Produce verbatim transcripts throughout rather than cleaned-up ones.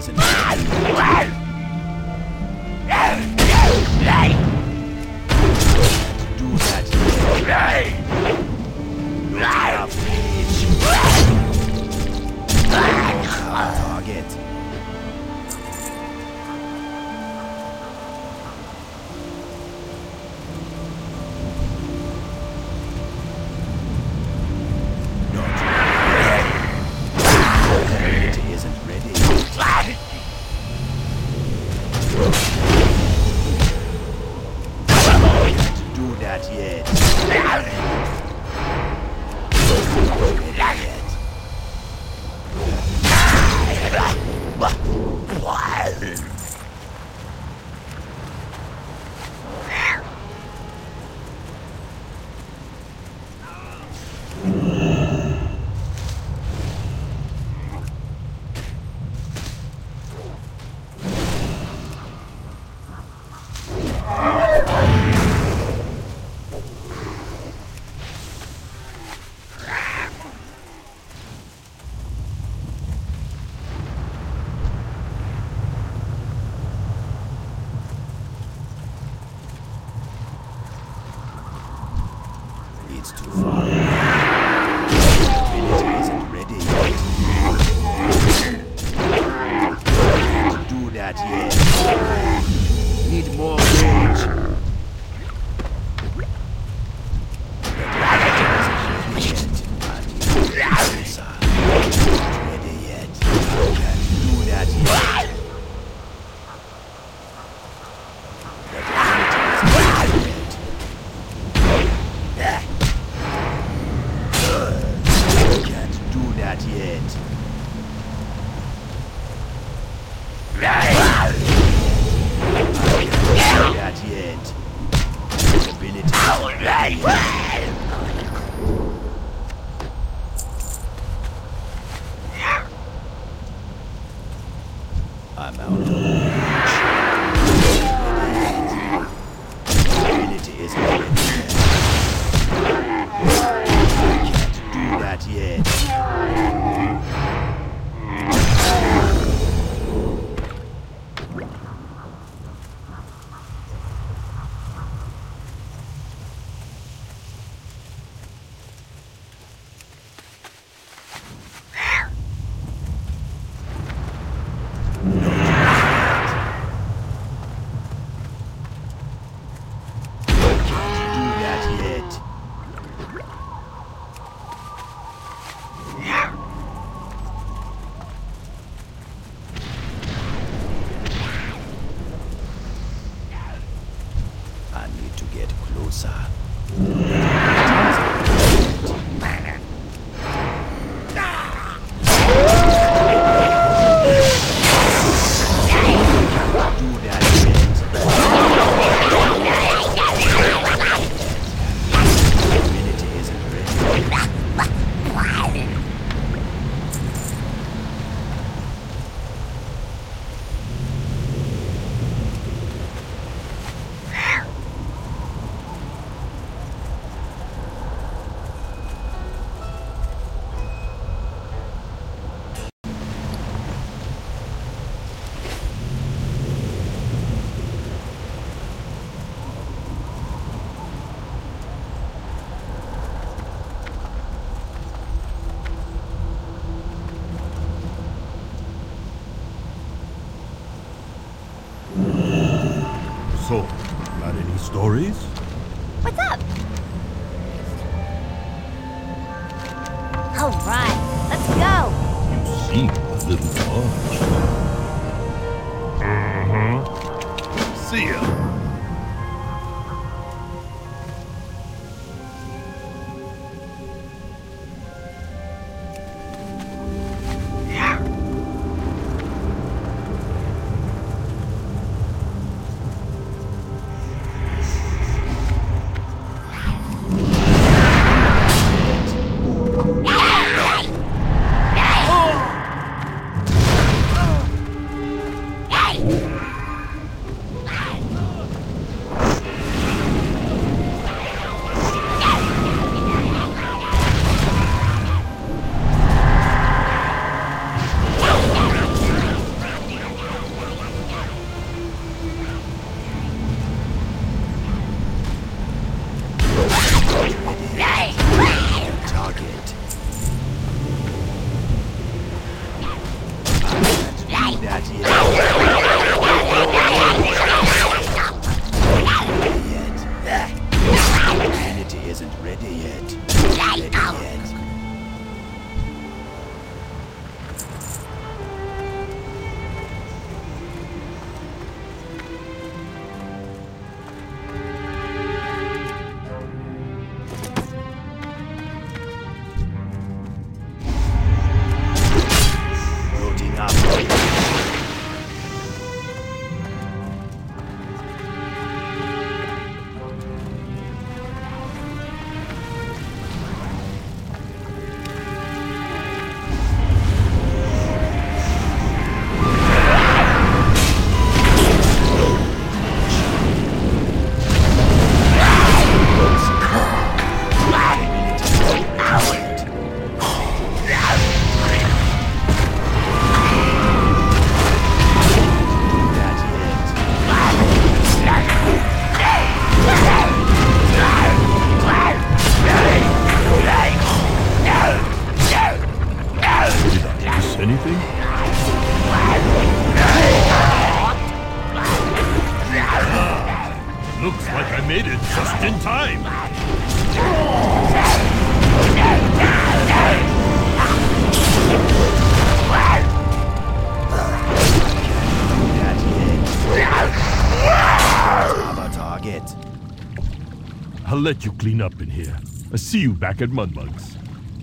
isn't ready. Do that yet. Not enough reach. Target. It's too far. Ability isn't ready yet. Can't do that yet. Need more range. I'm out of reach. Ability isn't ready yet. Can't do that yet. So, got any stories? What's up? All right, let's go. You seem a little large. Uh-huh. See ya. that yet. Yet. Humanity isn't ready yet. Ready yet. Loading up. Anything? Looks like I made it just in time. Our target. I'll let you clean up in here. I'll see you back at Mudmug's.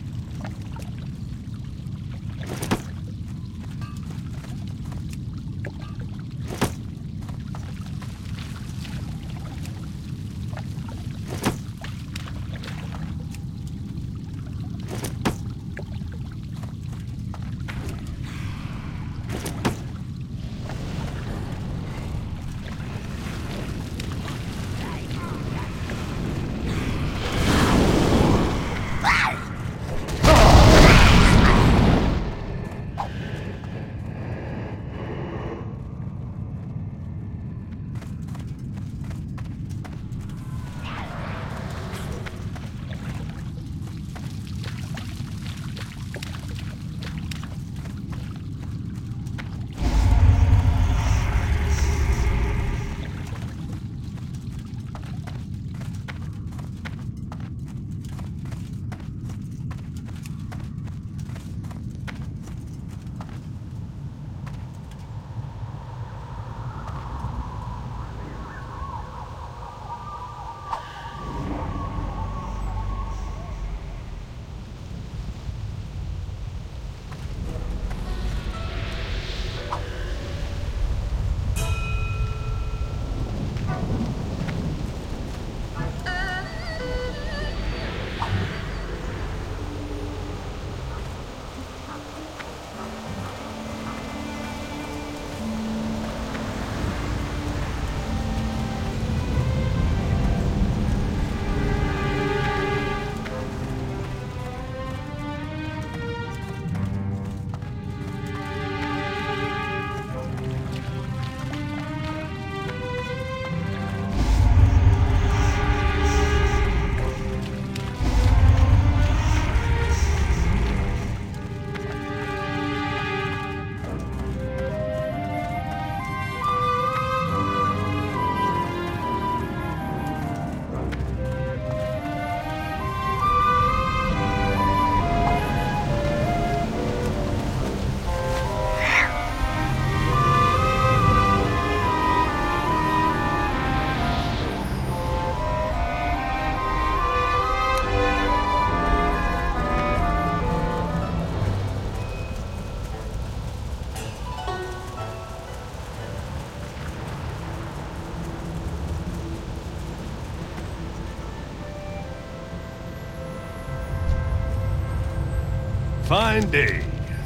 Fine day.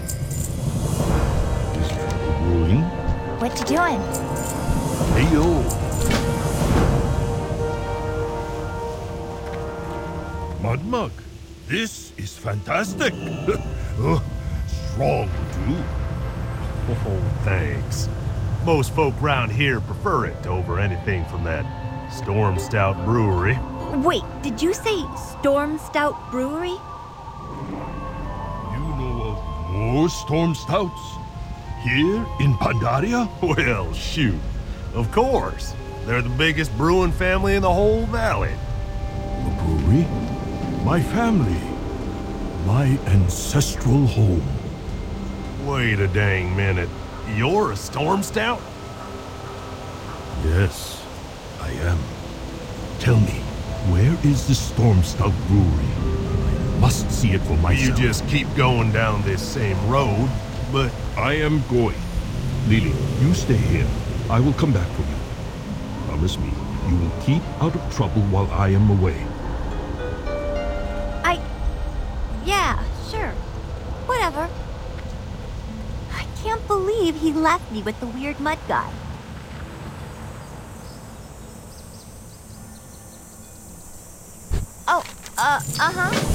Is trouble brewing? What you doing? Hey yo. Mudmug, this is fantastic. Uh, Strong too. Oh, thanks. Most folk round here prefer it over anything from that Storm Stout brewery. Wait, did you say Storm Stout Brewery? You know of more storm stouts? Here in Panderia? Well, shoot. Of course. They're the biggest brewing family in the whole valley. A brewery? My family. My ancestral home. Wait a dang minute. You're a Storm Stout? Yes, I am. Tell me, where is the Storm Stout Brewery? I must see it for myself. You just keep going down this same road, but... I am going. Lily, you stay here. I will come back for you. Promise me, you will keep out of trouble while I am away. I... Yeah, sure. Whatever. I can't believe he left me with the weird mud guy. Oh, uh, uh-huh.